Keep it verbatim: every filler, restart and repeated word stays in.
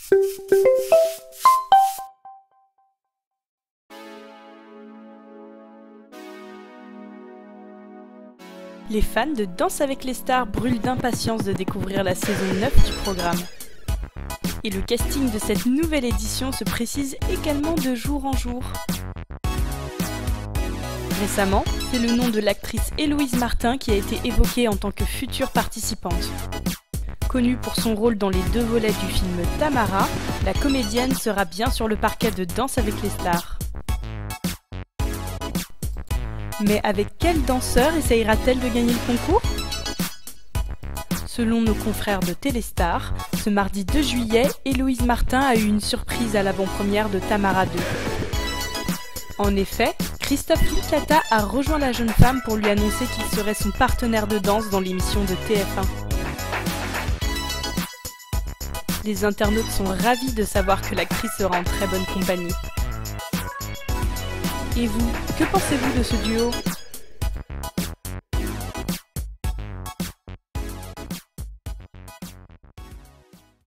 Les fans de Danse avec les stars brûlent d'impatience de découvrir la saison neuf du programme. Et le casting de cette nouvelle édition se précise également de jour en jour. Récemment, c'est le nom de l'actrice Héloïse Martin qui a été évoqué en tant que future participante. Connue pour son rôle dans les deux volets du film Tamara, la comédienne sera bien sur le parquet de Danse avec les stars. Mais avec quel danseur essayera-t-elle de gagner le concours ? Selon nos confrères de Téléstar, ce mardi deux juillet, Héloïse Martin a eu une surprise à l'avant-première de Tamara deux. En effet, Christophe Licata a rejoint la jeune femme pour lui annoncer qu'il serait son partenaire de danse dans l'émission de T F un. Les internautes sont ravis de savoir que l'actrice sera en très bonne compagnie. Et vous, que pensez-vous de ce duo ?